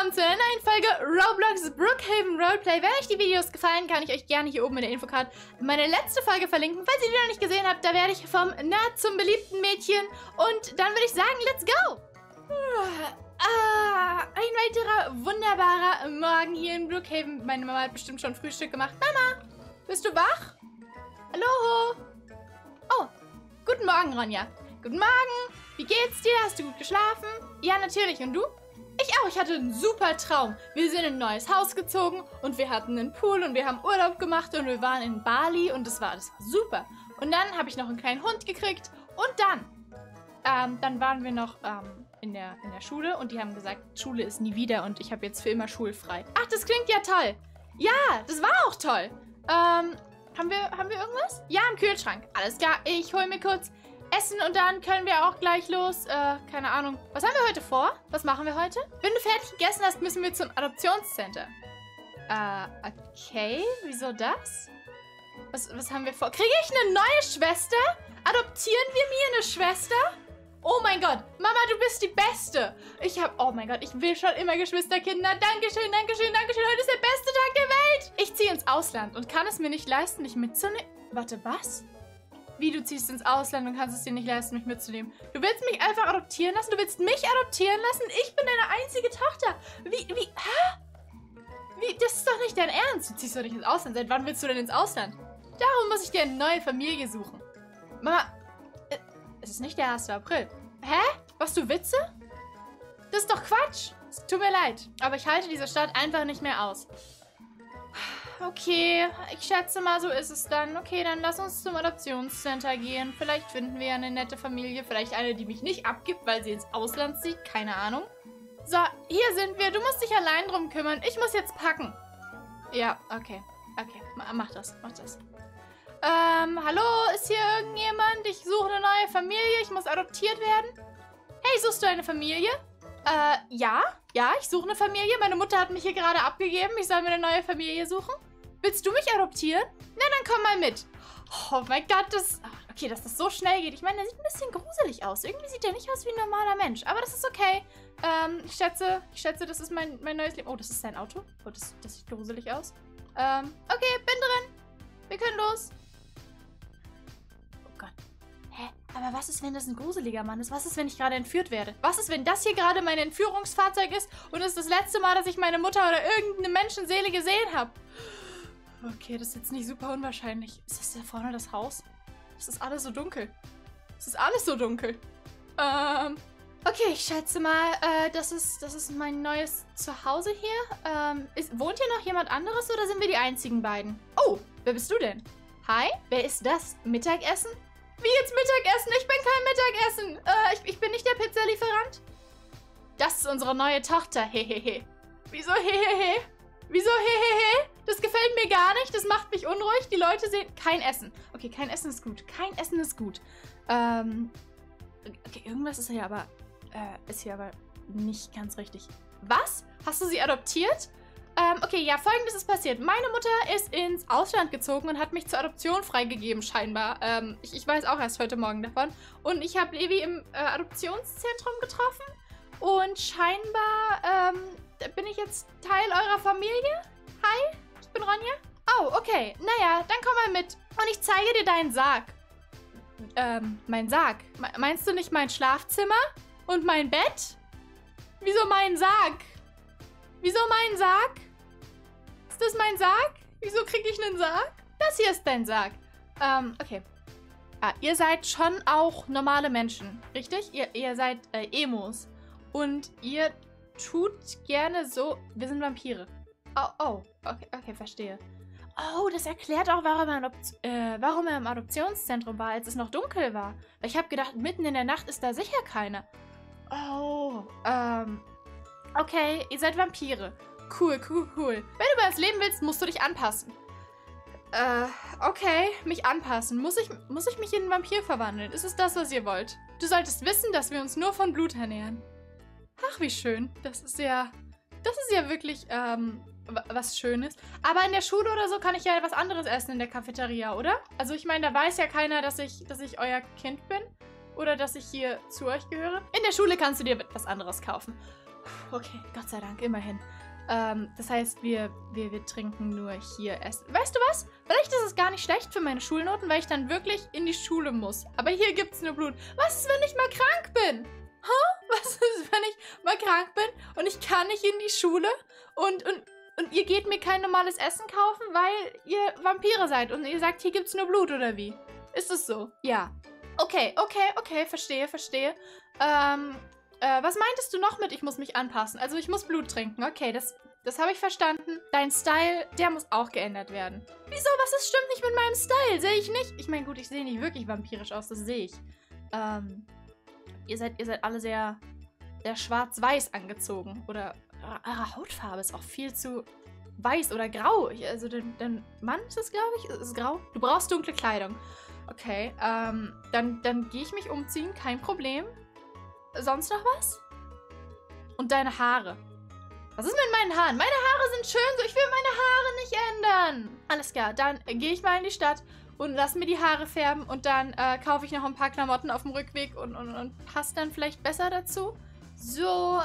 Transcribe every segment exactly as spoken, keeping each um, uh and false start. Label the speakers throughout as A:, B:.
A: willkommen zu einer neuen Folge Roblox Brookhaven Roleplay. Wenn euch die Videos gefallen, kann ich euch gerne hier oben in der Infocard meine letzte Folge verlinken. Falls ihr die noch nicht gesehen habt, da werde ich vom Nerd zum beliebten Mädchen. Und dann würde ich sagen, let's go! Ah, ein weiterer wunderbarer Morgen hier in Brookhaven. Meine Mama hat bestimmt schon Frühstück gemacht. Mama, bist du wach? Hallo? Oh, guten Morgen, Ronja. Guten Morgen. Wie geht's dir? Hast du gut geschlafen? Ja, natürlich. Und du? Ich auch. Ich hatte einen super Traum. Wir sind in ein neues Haus gezogen und wir hatten einen Pool und wir haben Urlaub gemacht und wir waren in Bali und das war, das war super. Und dann habe ich noch einen kleinen Hund gekriegt und dann, ähm, dann waren wir noch ähm, in, der, in der Schule und die haben gesagt, Schule ist nie wieder und ich habe jetzt für immer schulfrei. Ach, das klingt ja toll. Ja, das war auch toll. Ähm, haben wir, haben wir irgendwas? Ja, im Kühlschrank. Alles klar, ich hole mir kurz Essen und dann können wir auch gleich los. Äh, keine Ahnung. Was haben wir heute vor? Was machen wir heute? Wenn du fertig gegessen hast, müssen wir zum Adoptionscenter. Äh, okay. Wieso das? Was, was haben wir vor? Kriege ich eine neue Schwester? Adoptieren wir mir eine Schwester? Oh mein Gott. Mama, du bist die Beste. Ich hab, oh mein Gott, ich will schon immer Geschwisterkinder. Dankeschön, Dankeschön, Dankeschön. Heute ist der beste Tag der Welt. Ich ziehe ins Ausland und kann es mir nicht leisten, dich mitzunehmen. Warte, was? Wie, du ziehst ins Ausland und kannst es dir nicht leisten, mich mitzunehmen? Du willst mich einfach adoptieren lassen? Du willst mich adoptieren lassen? Ich bin deine einzige Tochter. Wie, wie, hä? Wie, das ist doch nicht dein Ernst. Du ziehst doch nicht ins Ausland. Seit wann willst du denn ins Ausland? Darum muss ich dir eine neue Familie suchen. Mama, äh, es ist nicht der erste April. Hä? Machst du Witze? Das ist doch Quatsch. Es tut mir leid. Aber ich halte diese Stadt einfach nicht mehr aus. Okay, ich schätze mal, so ist es dann. Okay, dann lass uns zum Adoptionscenter gehen. Vielleicht finden wir ja eine nette Familie. Vielleicht eine, die mich nicht abgibt, weil sie ins Ausland zieht. Keine Ahnung. So, hier sind wir. Du musst dich allein drum kümmern. Ich muss jetzt packen. Ja, okay. Okay, mach das, mach das. Ähm, hallo? Ist hier irgendjemand? Ich suche eine neue Familie. Ich muss adoptiert werden. Hey, suchst du eine Familie? Äh, ja. Ja, ich suche eine Familie. Meine Mutter hat mich hier gerade abgegeben. Ich soll mir eine neue Familie suchen. Willst du mich adoptieren? Na, dann komm mal mit. Oh mein Gott, das... Okay, dass das so schnell geht. Ich meine, der sieht ein bisschen gruselig aus. Irgendwie sieht der nicht aus wie ein normaler Mensch. Aber das ist okay. Ähm, ich schätze, ich schätze, das ist mein, mein neues Leben. Oh, das ist sein Auto. Oh, das, das sieht gruselig aus. Ähm, okay, bin drin. Wir können los. Oh Gott. Hä? Aber was ist, wenn das ein gruseliger Mann ist? Was ist, wenn ich gerade entführt werde? Was ist, wenn das hier gerade mein Entführungsfahrzeug ist und es ist das letzte Mal, dass ich meine Mutter oder irgendeine Menschenseele gesehen habe? Okay, das ist jetzt nicht super unwahrscheinlich. Ist das da vorne das Haus? Es ist alles so dunkel. Es ist alles so dunkel. Ähm, okay, ich schätze mal, äh, das ist, das ist mein neues Zuhause hier. Ähm, ist, wohnt hier noch jemand anderes oder sind wir die einzigen beiden? Oh, wer bist du denn? Hi, wer ist das? Mittagessen? Wie jetzt Mittagessen? Ich bin kein Mittagessen. Äh, ich, ich bin nicht der Pizzalieferant. Das ist unsere neue Tochter. Hehehe. Wieso hehehe? Wieso hehehe? Das gefällt mir gar nicht. Das macht mich unruhig. Die Leute sehen... Kein Essen. Okay, kein Essen ist gut. Kein Essen ist gut. Ähm... Okay, irgendwas ist hier aber... Äh, ist hier aber nicht ganz richtig. Was? Hast du sie adoptiert? Ähm, okay, ja, Folgendes ist passiert. Meine Mutter ist ins Ausland gezogen und hat mich zur Adoption freigegeben, scheinbar. Ähm, ich, ich weiß auch erst heute Morgen davon. Und ich habe Levi im äh, Adoptionszentrum getroffen. Und scheinbar, ähm, bin ich jetzt Teil eurer Familie? Hi, ich bin Ronja. Oh, okay. Naja, dann komm mal mit. Und ich zeige dir deinen Sarg. Ähm, mein Sarg? Me- meinst du nicht mein Schlafzimmer? Und mein Bett? Wieso mein Sarg? Wieso mein Sarg? Ist das mein Sarg? Wieso kriege ich einen Sarg? Das hier ist dein Sarg. Ähm, okay. Ah, ihr seid schon auch normale Menschen, richtig? Ihr, ihr seid äh, Emos. Und ihr tut gerne so... Wir sind Vampire. Oh, oh. Okay, okay, verstehe. Oh, das erklärt auch, warum er, Adop- äh, warum er im Adoptionszentrum war, als es noch dunkel war. Weil ich habe gedacht, mitten in der Nacht ist da sicher keiner. Oh, ähm... Okay, ihr seid Vampire. Cool, cool, cool. Wenn du über das Leben willst, musst du dich anpassen. Äh, okay, mich anpassen. Muss ich, muss ich mich in einen Vampir verwandeln? Ist es das, was ihr wollt? Du solltest wissen, dass wir uns nur von Blut ernähren. Ach, wie schön. Das ist ja, das ist ja wirklich, ähm, was Schönes. Aber in der Schule oder so kann ich ja was anderes essen in der Cafeteria, oder? Also ich meine, da weiß ja keiner, dass ich, dass ich euer Kind bin. Oder dass ich hier zu euch gehöre. In der Schule kannst du dir etwas anderes kaufen. Okay, Gott sei Dank, immerhin. Ähm, das heißt, wir, wir, wir trinken nur hier Essen. Weißt du was? Vielleicht ist es gar nicht schlecht für meine Schulnoten, weil ich dann wirklich in die Schule muss. Aber hier gibt's nur Blut. Was ist, wenn ich mal krank bin? Huh? Was ist, wenn ich mal krank bin und ich kann nicht in die Schule und, und, und ihr geht mir kein normales Essen kaufen, weil ihr Vampire seid und ihr sagt, hier gibt's nur Blut, oder wie? Ist es so? Ja. Okay, okay, okay, verstehe, verstehe. Ähm, äh, was meintest du noch mit, ich muss mich anpassen? Also ich muss Blut trinken. Okay, das, das habe ich verstanden. Dein Style, der muss auch geändert werden. Wieso? Was ist stimmt nicht mit meinem Style? Sehe ich nicht? Ich meine, gut, ich sehe nicht wirklich vampirisch aus, das sehe ich. Ähm, ihr seid, ihr seid alle sehr, sehr schwarz-weiß angezogen. Oder eure Hautfarbe ist auch viel zu weiß oder grau. Ich, also dein, dein Mann ist es, glaube ich, ist es grau? Du brauchst dunkle Kleidung. Okay, ähm, dann, dann gehe ich mich umziehen, kein Problem. Sonst noch was? Und deine Haare. Was ist mit meinen Haaren? Meine Haare sind schön so, ich will meine Haare nicht ändern. Alles klar, dann äh, gehe ich mal in die Stadt und lass mir die Haare färben und dann äh, kaufe ich noch ein paar Klamotten auf dem Rückweg und, und, und passt dann vielleicht besser dazu. So,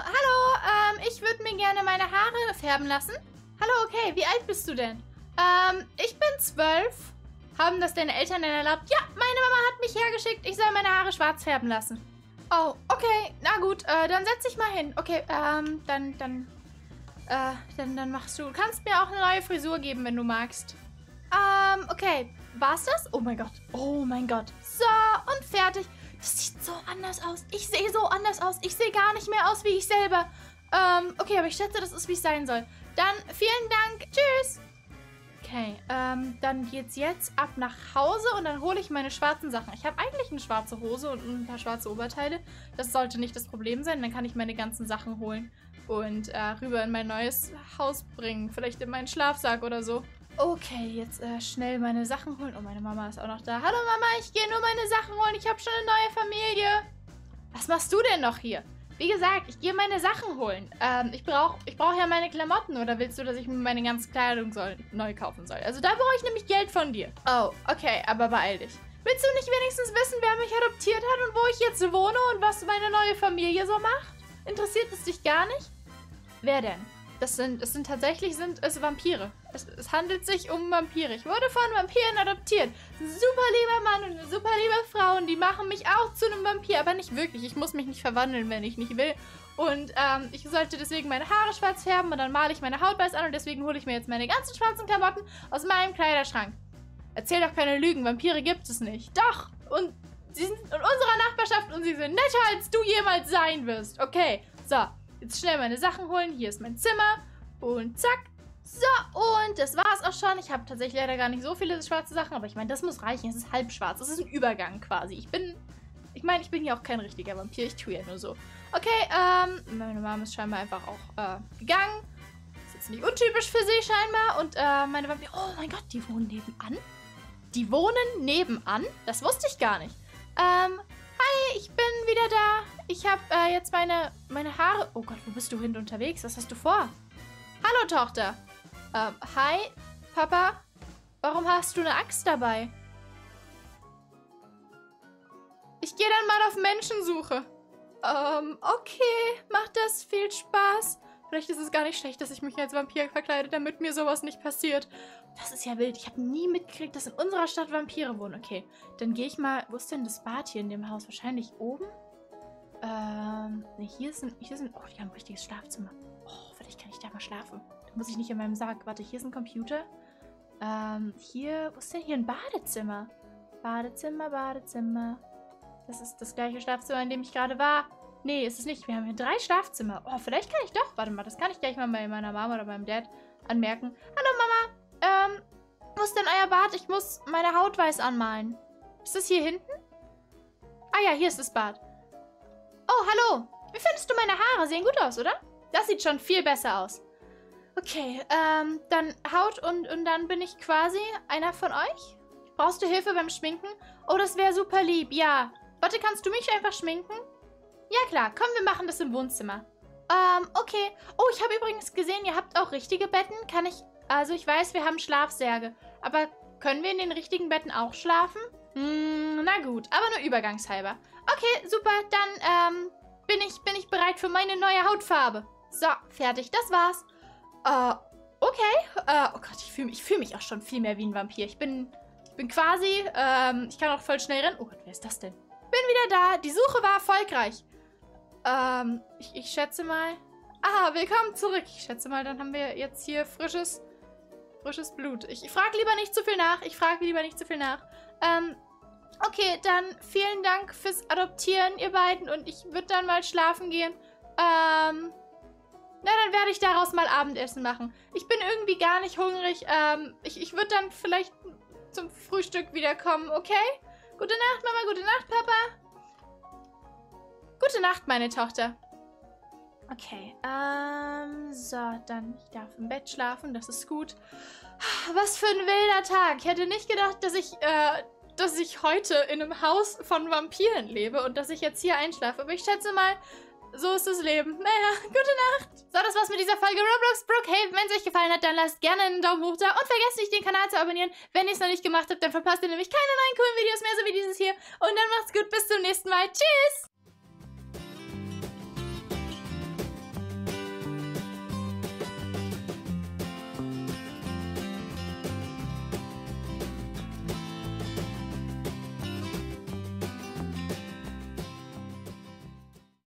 A: hallo, ähm, ich würde mir gerne meine Haare färben lassen. Hallo, okay, wie alt bist du denn? Ähm, ich bin zwölf. Haben das deine Eltern denn erlaubt? Ja, meine Mama hat mich hergeschickt, ich soll meine Haare schwarz färben lassen. Oh, okay, na gut, äh, dann setz dich mal hin. Okay, ähm, dann, dann, äh, dann, dann machst du, kannst mir auch eine neue Frisur geben, wenn du magst. Ähm, okay, war's das? Oh mein Gott, oh mein Gott. So, und fertig. Das sieht so anders aus. Ich sehe so anders aus. Ich sehe gar nicht mehr aus wie ich selber. Ähm, okay, aber ich schätze, das ist, wie es sein soll. Dann, vielen Dank. Tschüss. Okay, ähm, dann geht's jetzt ab nach Hause und dann hole ich meine schwarzen Sachen. Ich habe eigentlich eine schwarze Hose und ein paar schwarze Oberteile. Das sollte nicht das Problem sein. Dann kann ich meine ganzen Sachen holen und äh, rüber in mein neues Haus bringen. Vielleicht in meinen Schlafsack oder so. Okay, jetzt äh, schnell meine Sachen holen. Oh, meine Mama ist auch noch da. Hallo Mama, ich gehe nur meine Sachen holen. Ich habe schon eine neue Familie. Was machst du denn noch hier? Wie gesagt, ich gehe meine Sachen holen. Ähm, ich brauche ich brauch ja meine Klamotten. Oder willst du, dass ich mir meine ganze Kleidung soll, neu kaufen soll? Also da brauche ich nämlich Geld von dir. Oh, okay, aber beeil dich. Willst du nicht wenigstens wissen, wer mich adoptiert hat und wo ich jetzt wohne und was meine neue Familie so macht? Interessiert es dich gar nicht? Wer denn? Das sind, das sind tatsächlich sind es Vampire. Es, es handelt sich um Vampire. Ich wurde von Vampiren adoptiert. Ein super lieber Mann und eine super liebe Frau und die machen mich auch zu einem Vampir. Aber nicht wirklich. Ich muss mich nicht verwandeln, wenn ich nicht will. Und ähm, ich sollte deswegen meine Haare schwarz färben und dann male ich meine Haut weiß an und deswegen hole ich mir jetzt meine ganzen schwarzen Klamotten aus meinem Kleiderschrank. Erzähl doch keine Lügen. Vampire gibt es nicht. Doch. Und sie sind in unserer Nachbarschaft und sie sind netter, als du jemals sein wirst. Okay. So. Jetzt schnell meine Sachen holen. Hier ist mein Zimmer. Und zack. So, und das war's auch schon. Ich habe tatsächlich leider gar nicht so viele schwarze Sachen, aber ich meine, das muss reichen. Es ist halb schwarz. Es ist ein Übergang quasi. Ich bin, ich meine, ich bin ja auch kein richtiger Vampir. Ich tue ja nur so. Okay, ähm, meine Mama ist scheinbar einfach auch äh, gegangen. Ist jetzt nicht untypisch für sie scheinbar. Und äh, meine Vampire, oh mein Gott, die wohnen nebenan? Die wohnen nebenan? Das wusste ich gar nicht. Ähm, hi, ich bin wieder da. Ich habe äh, jetzt meine, meine Haare... Oh Gott, wo bist du hin unterwegs? Was hast du vor? Hallo, Tochter. Ähm, hi, Papa. Warum hast du eine Axt dabei? Ich gehe dann mal auf Menschensuche. Ähm, okay. Macht das viel Spaß? Vielleicht ist es gar nicht schlecht, dass ich mich als Vampir verkleide, damit mir sowas nicht passiert. Das ist ja wild. Ich habe nie mitgekriegt, dass in unserer Stadt Vampire wohnen. Okay, dann gehe ich mal... Wo ist denn das Bad hier in dem Haus? Wahrscheinlich oben? Ähm, ne, hier ist ein... Hier ist ein oh, die haben ein richtiges Schlafzimmer. Oh, vielleicht kann ich da mal schlafen. Da muss ich nicht in meinem Sarg. Warte, hier ist ein Computer. Ähm, hier... Wo ist denn hier ein Badezimmer? Badezimmer, Badezimmer. Das ist das gleiche Schlafzimmer, in dem ich gerade war. Nee, ist es nicht. Wir haben hier drei Schlafzimmer. Oh, vielleicht kann ich doch. Warte mal, das kann ich gleich mal bei meiner Mama oder meinem Dad anmerken. Hallo, Mama. Ähm, wo ist denn euer Bad? Ich muss meine Haut weiß anmalen. Ist das hier hinten? Ah ja, hier ist das Bad. Oh, hallo. Wie findest du meine Haare? Sehen gut aus, oder? Das sieht schon viel besser aus. Okay, ähm, dann Haut und, und dann bin ich quasi einer von euch? Brauchst du Hilfe beim Schminken? Oh, das wäre super lieb, ja. Warte, kannst du mich einfach schminken? Ja, klar. Komm, wir machen das im Wohnzimmer. Ähm, okay. Oh, ich habe übrigens gesehen, ihr habt auch richtige Betten. Kann ich... Also, ich weiß, wir haben Schlafsärge. Aber können wir in den richtigen Betten auch schlafen? Hm, na gut. Aber nur übergangshalber. Okay, super. Dann, ähm, bin ich, bin ich bereit für meine neue Hautfarbe. So, fertig. Das war's. Äh, okay. Äh, oh Gott, ich fühle ich fühl mich auch schon viel mehr wie ein Vampir. Ich bin, ich bin quasi, ähm, ich kann auch voll schnell rennen. Oh Gott, wer ist das denn? Bin wieder da. Die Suche war erfolgreich. Ähm, ich, ich schätze mal. Ah, willkommen zurück. Ich schätze mal, dann haben wir jetzt hier frisches, frisches Blut. Ich, ich frage lieber nicht zu viel nach. Ich frage lieber nicht zu viel nach. Ähm, okay, dann vielen Dank fürs Adoptieren, ihr beiden. Und ich würde dann mal schlafen gehen. Ähm, na, dann werde ich daraus mal Abendessen machen. Ich bin irgendwie gar nicht hungrig. Ähm, ich, ich würde dann vielleicht zum Frühstück wiederkommen, okay? Gute Nacht, Mama. Gute Nacht, Papa. Gute Nacht, meine Tochter. Okay, ähm, so, dann, ich darf im Bett schlafen, das ist gut. Was für ein wilder Tag. Ich hätte nicht gedacht, dass ich, äh, dass ich heute in einem Haus von Vampiren lebe und dass ich jetzt hier einschlafe. Aber ich schätze mal, so ist das Leben. Naja, gute Nacht. So, das war's mit dieser Folge Roblox Brookhaven. Wenn es euch gefallen hat, dann lasst gerne einen Daumen hoch da und vergesst nicht, den Kanal zu abonnieren. Wenn ihr es noch nicht gemacht habt, dann verpasst ihr nämlich keine neuen coolen Videos mehr, so wie dieses hier. Und dann macht's gut, bis zum nächsten Mal. Tschüss!